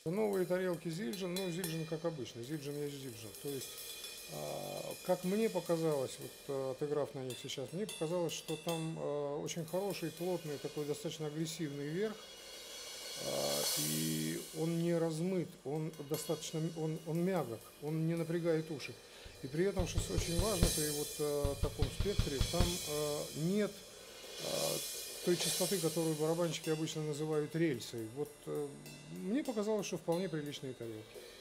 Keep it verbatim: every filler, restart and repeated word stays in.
Новые тарелки Zildjian, ну, Zildjian как обычно, Zildjian есть Zildjian. То есть, а, как мне показалось, вот отыграв на них сейчас, мне показалось, что там а, очень хороший, плотный, такой достаточно агрессивный верх, а, и он не размыт, он достаточно, он, он мягок, он не напрягает уши. И при этом, что очень важно, при вот а, таком спектре, там а, нет а, той частоты, которую барабанщики обычно называют рельсой. Вот э, мне показалось, что вполне приличные тарелки.